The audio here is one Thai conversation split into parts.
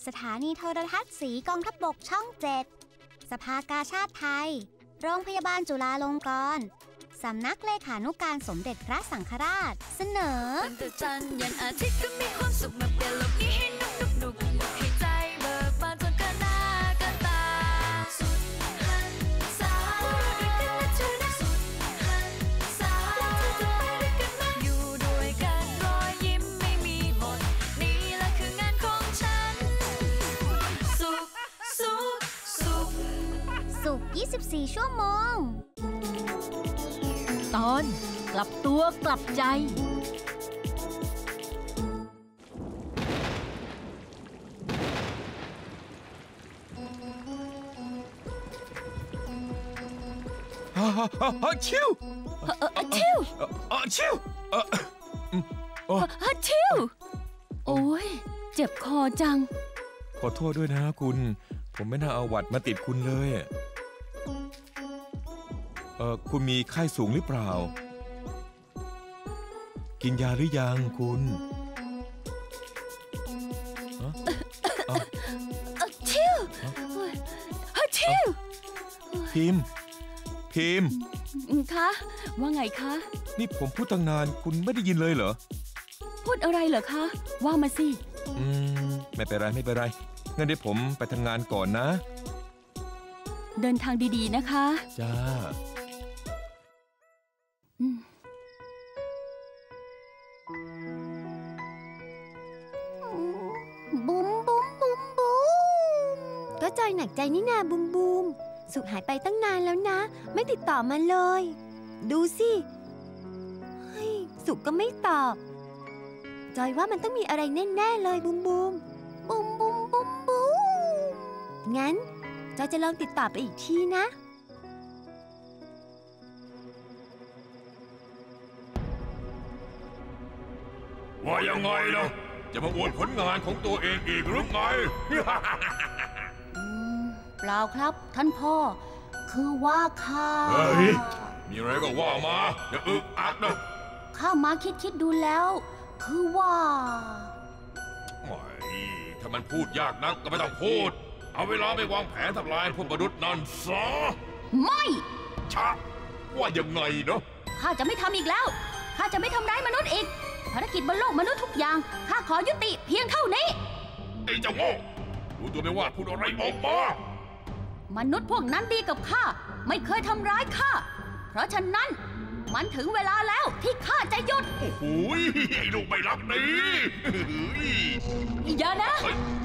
สถานีโทรทัศน์สีกองทัพบกช่อง 7 สภากาชาดไทยโรงพยาบาลจุฬาลงกรณ์สำนักเลขานุการสมเด็จพระสังฆราชเสนอวันแต่จันทร์ยันอาทิตย์ก็มีความสุขมาเปลี่ยนโลกนี้ให้นุกให้ใจเบิกบานจนเกินหน้าเกินตาสุดหันษาด้วยกันนะเธอนะสุดหันษาแล้วเธอจะไปด้วยกันไหมอยู่ด้วยกันรอยยิ้มไม่มีหมดนี่แหละคืองานของฉันสุข 24 ชั่วโมงตอนกลับตัวกลับใจชิวชิวชิวชิวโอ้ยเจ็บคอจังขอโทษด้วยนะคุณผมไม่น่าเอาหวัดมาติดคุณเลยคุณมีไข้สูงหรือเปล่ากินยาหรือยังคุณชิวชิวพิมคะว่าไงคะนี่ผมพูดตั้งนานคุณไม่ได้ยินเลยเหรอพูดอะไรเหรอคะว่ามาสิไม่เป็นไรงั้นเดี๋ยวผมไปทำงานก่อนนะเดินทางดีๆนะคะจ้าบุ้มก็จอยหนักใจนี่นาบุมสุขหายไปตั้งนานแล้วนะไม่ติดต่อมาเลยดูสิเฮ้ยสุขก็ไม่ตอบจอยว่ามันต้องมีอะไรแน่ๆเลยบุมงั้นจอยจะลองติดต่อไปอีกทีนะว่ายังไงล่ะจะมาอวดผลงานของตัวเองอีกหรือไงเปล่าครับท่านพ่อคือว่าข้าเฮ้ยมีอะไรก็ว่ามาอย่าอึกอักนะข้ามาคิดดูแล้วคือว่าไม่ถ้ามันพูดยากนักก็ไม่ต้องพูดเอาเวลาไปวางแผนทำลายพวกมนุษย์นั่นซะไม่ชะว่ายังไงเนาะข้าจะไม่ทำอีกแล้วข้าจะไม่ทำร้ายมนุษย์อีกภารกิจบนโลกมนุษย์ทุกอย่างข้าขอยุติเพียงเท่านี้ไอ้เจ้าโง่รู้ตัวไหมว่าพูดอะไรออกมามนุษย์พวกนั้นดีกับข้าไม่เคยทำร้ายข้าเพราะฉะนั้นมันถึงเวลาแล้วที่ข้าจะหยุดโอ้โหไอ้ลูกไม่รักนี่อย่านะ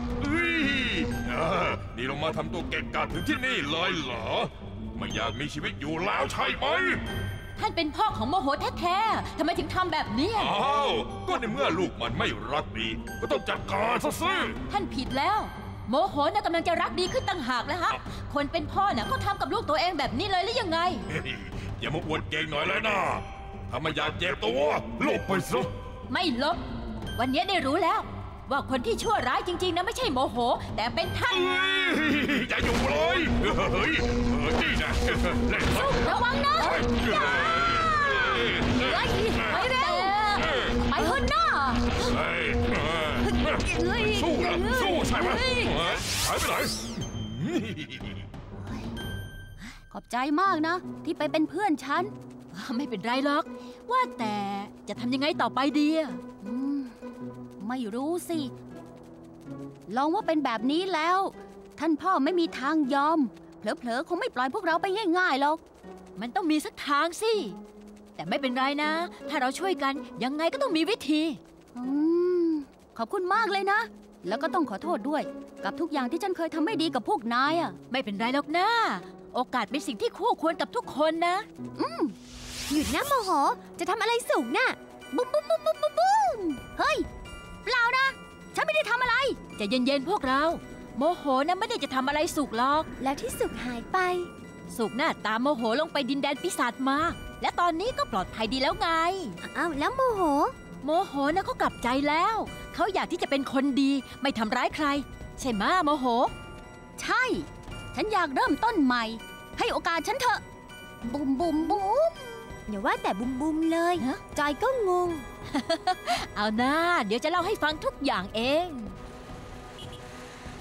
นี่ลงมาทำตัวเก่งกาจถึงที่นี่เลยเหรอไม่อยากมีชีวิตอยู่แล้วใช่ไหมท่านเป็นพ่อของโมโหแท้ๆทำไมถึงทำแบบนี้อ้าวก็ในเมื่อลูกมันไม่รักดีก็ต้องจัดการซะสิท่านผิดแล้วโมโหน่ะกำลังจะรักดีขึ้นตั้งหากแล้วฮะคนเป็นพ่อน่ะก็ทำกับลูกตัวเองแบบนี้เลยหรือยังไงอย่ามาอวดเก่งหน่อยเลยนะถ้าไม่อยากเจ็บตัวหลบไปซะไม่ลบวันนี้ได้รู้แล้วว่าคนที่ชั่วร้ายจริงๆนะไม่ใช่โมโหแต่เป็นท่านอย่าอยู่เลยเฮ้ยนี่นะเล่นระวังนะไปเร็วไปเถอะนะสู้ใช่ไหมหายไปไหนขอบใจมากนะที่ไปเป็นเพื่อนฉันไม่เป็นไรหรอกว่าแต่จะทำยังไงต่อไปดีไม่รู้สิลองว่าเป็นแบบนี้แล้วท่านพ่อไม่มีทางยอมเผลอๆคงไม่ปล่อยพวกเราไปง่ายๆหรอกมันต้องมีสักทางสิแต่ไม่เป็นไรนะถ้าเราช่วยกันยังไงก็ต้องมีวิธีขอบคุณมากเลยนะแล้วก็ต้องขอโทษด้วยกับทุกอย่างที่ฉันเคยทำไม่ดีกับพวกนายอ่ะไม่เป็นไรหรอกนะโอกาสเป็นสิ่งที่คู่ควรกับทุกคนนะหยุดนะโมโหจะทำอะไรสูงน่ะบุ้มเฮ้ยเปล่านะฉันไม่ได้ทำอะไรใจเย็นๆพวกเราโมโหนะไม่ได้จะทำอะไรสุกหรอกแล้วที่สุกหายไปสุกน่ะตามโมโหลงไปดินแดนปีศาจมาและตอนนี้ก็ปลอดภัยดีแล้วไงอ้าวแล้วโมโหนะเขากลับใจแล้วเขาอยากที่จะเป็นคนดีไม่ทำร้ายใครใช่ไหมโมโหใช่ฉันอยากเริ่มต้นใหม่ให้โอกาสฉันเถอะบุมอย่าว่าแต่บุมเลยจอยก็งงเอาหน้าเดี๋ยวจะเล่าให้ฟังทุกอย่างเอง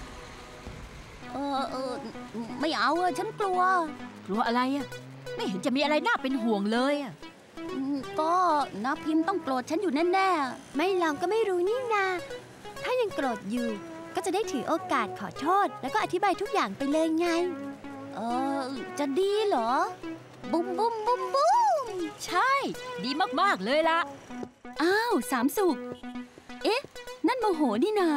ไม่เอาอะฉันกลัว กลัวอะไรอะไม่เห็นจะมีอะไรน่าเป็นห่วงเลยอะก็นะพิมพ์ต้องโกรธฉันอยู่แน่ๆไม่ลองก็ไม่รู้นี่นา ถ้ายังโกรธอยู่ ก็จะได้ถือโอกาสขอโทษ แล้วก็อธิบายทุกอย่างไปเลยไงจะดีเหรอ บุ้มบุ้มบุ้มบุ้มใช่ ดีมากๆเลยละอ้าวสามสุข เอ๊ะ นั่นโมโหนี่นา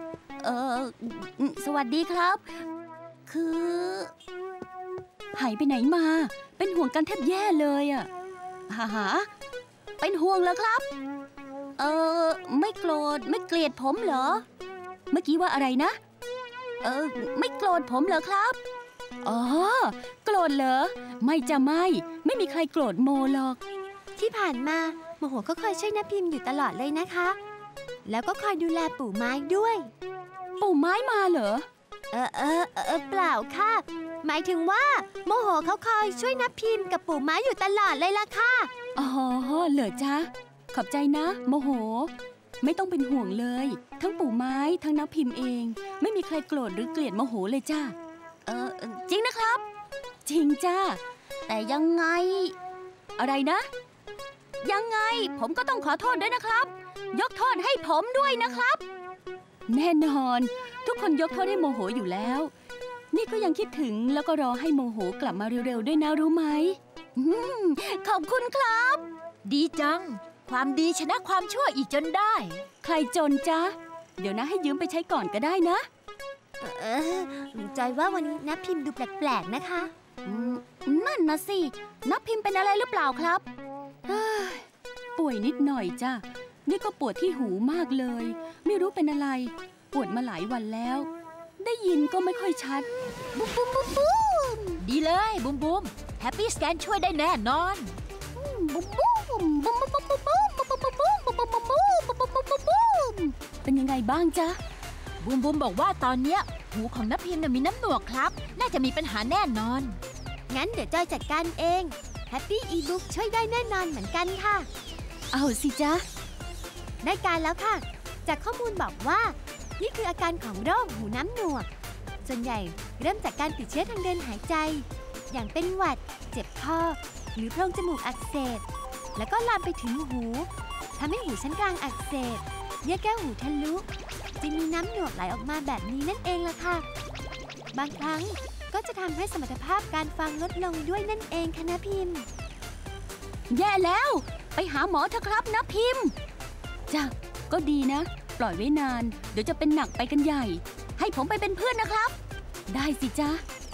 สวัสดีครับ คือหายไปไหนมา เป็นห่วงกันแทบแย่เลยอะหาเป็นห่วงเหรอครับ ไม่โกรธไม่เกลียดผมเหรอ เมื่อกี้ว่าอะไรนะ ไม่โกรธผมเหรอครับ อ๋อ โกรธเหรอ ไม่มีใครโกรธโมหรอกที่ผ่านมาโมโหก็คอยช่วยน้าพิมพ์อยู่ตลอดเลยนะคะ แล้วก็คอยดูแลปู่ไม้ด้วยปู่ไม้มาเหรอเปล่าค่ะ หมายถึงว่าโมโหเขาคอยช่วยน้าพิมพ์กับปู่ไม้อยู่ตลอดเลยล่ะค่ะอ๋อเหรอจ๊ะ ขอบใจนะ โมโห ไม่ต้องเป็นห่วงเลย ทั้งปู่ไม้ทั้งน้าพิมพ์เอง ไม่มีใครโกรธหรือเกลียดโมโหเลยจ้าจริงนะครับ จริงจ้าแต่ยังไง อะไรนะ ยังไงผมก็ต้องขอโทษด้วยนะครับ ยกโทษให้ผมด้วยนะครับ แน่นอน ทุกคนยกโทษให้โมโหอยู่แล้ว นี่ก็ยังคิดถึงแล้วก็รอให้โมโหกลับมาเร็วๆด้วยนะรู้ไหมขอบคุณครับ ดีจัง ความดีชนะความชั่วอีกจนได้ ใครจนจ๊ะ เดี๋ยวนะให้ยืมไปใช้ก่อนก็ได้นะจอยว่าวันนี้น้าพิมพ์ดูแปลกๆนะคะนั่นนะสินับพิมพ์เป็นอะไรหรือเปล่าครับป่วยนิดหน่อยจ้ะนี่ก็ปวดที่หูมากเลย ไม่รู้เป็นอะไร ปวดมาหลายวันแล้ว ได้ยินก็ไม่ค่อยชัดบุ้มบุ้มบุ้มบุ้มดีเลยบุ้มบุ้มแฮปปี้สแกนช่วยได้แน่นอนบุ้มบุ้มบุ้มบุ้มบุ้มบุ้มบุ้มบุ้มบุ้มบุ้มบุ้มบุ้มบุ้มบุ้มบุ้มบุ้มบุ้มเป็นยังไงบ้างจ๊ะบุ้มบุ้มบอกว่าตอนเนี้ยหูของนับพิมพ์มีน้ำหนวกครับน่าจะมีปัญหาแน่นอนงั้นเดี๋ยวจอยจัดการเอง Happy e-book ช่วยได้แน่นอนเหมือนกันค่ะเอาสิจ๊ะได้การแล้วค่ะ จากข้อมูลบอกว่า นี่คืออาการของโรคหูน้ำหนวก ส่วนใหญ่เริ่มจากการติดเชื้อทางเดินหายใจ อย่างเป็นหวัด เจ็บคอ หรือโพรงจมูกอักเสบ แล้วก็ลามไปถึงหูทำให้หูชั้นกลางอักเสบเยื่อแก้วหูทะลุจึงมีน้ำหนวกไหลออกมาแบบนี้นั่นเองล่ะค่ะ บางครั้งก็จะทำให้สมรรถภาพการฟังลดลงด้วยนั่นเองค่ะนะพิมพ์แย่แล้วไปหาหมอเถอะครับนะพิมพ์จ้ะก็ดีนะ ปล่อยไว้นานเดี๋ยวจะเป็นหนักไปกันใหญ่ ให้ผมไปเป็นเพื่อนนะครับ ได้สิจ๊ะ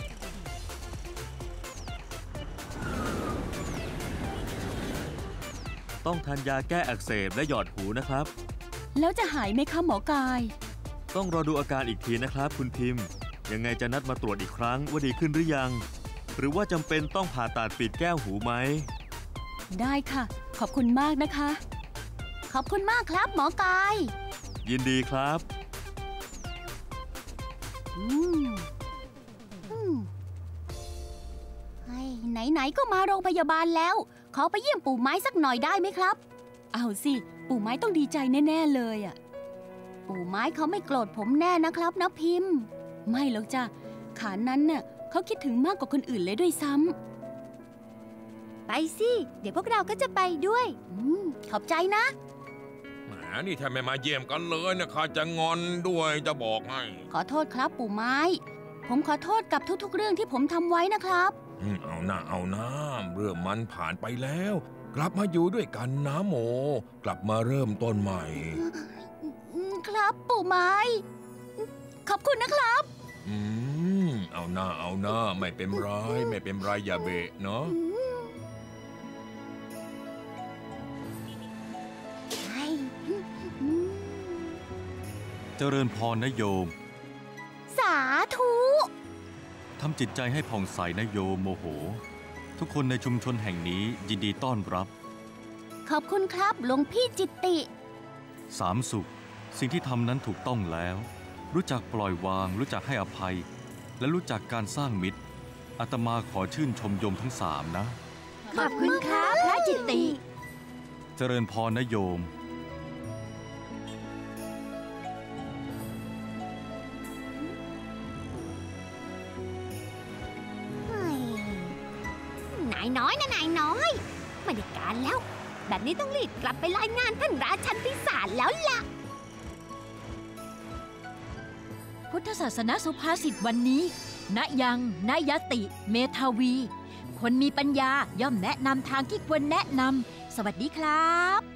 ต้องทานยาแก้อักเสบและหยอดหูนะครับแล้วจะหายไหมคะหมอกายต้องรอดูอาการอีกทีนะครับคุณพิมพ์ยังไงจะนัดมาตรวจอีกครั้งว่าดีขึ้นหรือยังหรือว่าจำเป็นต้องผ่าตัดปิดแก้วหูไหมได้ค่ะขอบคุณมากนะคะขอบคุณมากครับหมอกายยินดีครับไหนๆก็มาโรงพยาบาลแล้วขอไปเยี่ยมปู่ไม้สักหน่อยได้ไหมครับเอาสิปู่ไม้ต้องดีใจแน่ๆเลยอ่ะปู่ไม้เขาไม่โกรธผมแน่นะครับนะพิมพ์ไม่หรอกจ้ะขานั้นน่ะเขาคิดถึงมากกว่าคนอื่นเลยด้วยซ้ำไปสิเดี๋ยวพวกเราก็จะไปด้วยขอบใจนะแหมนี่แทบไม่มาเยี่ยมกันเลยนะข้าจะงอนด้วยจะบอกให้ขอโทษครับปู่ไม้ผมขอโทษกับทุกๆเรื่องที่ผมทำไว้นะครับเอาหน้าเรื่องมันผ่านไปแล้วกลับมาอยู่ด้วยกันนะโมกลับมาเริ่มต้นใหม่ครับปู่ไม้ขอบคุณนะครับเอาหน้าไม่เป็นไรอย่าเบะเนาะเจริญพรนะโยมสาธุทำจิตใจให้ผ่องใสนะโยมโมโหทุกคนในชุมชนแห่งนี้ยินดีต้อนรับขอบคุณครับหลวงพี่จิตติสามสุขสิ่งที่ทำนั้นถูกต้องแล้วรู้จักปล่อยวางรู้จักให้อภัยและรู้จักการสร้างมิตรอาตมาขอชื่นชมโยมทั้ง3นะขอบคุณครับพระจิตติเจริญพรนะโยมายน้อยนะนายน้อยไม่ได้การแล้วแบบนี้ต้องรีบกลับไปรายงานท่านราชันพิศาจแล้วล่ะพุทธศาสนสุภาษิตวันนี้ณยังณยติเมทาวีคนมีปัญญาย่อมแนะนำทางที่ควรแนะนำสวัสดีครับ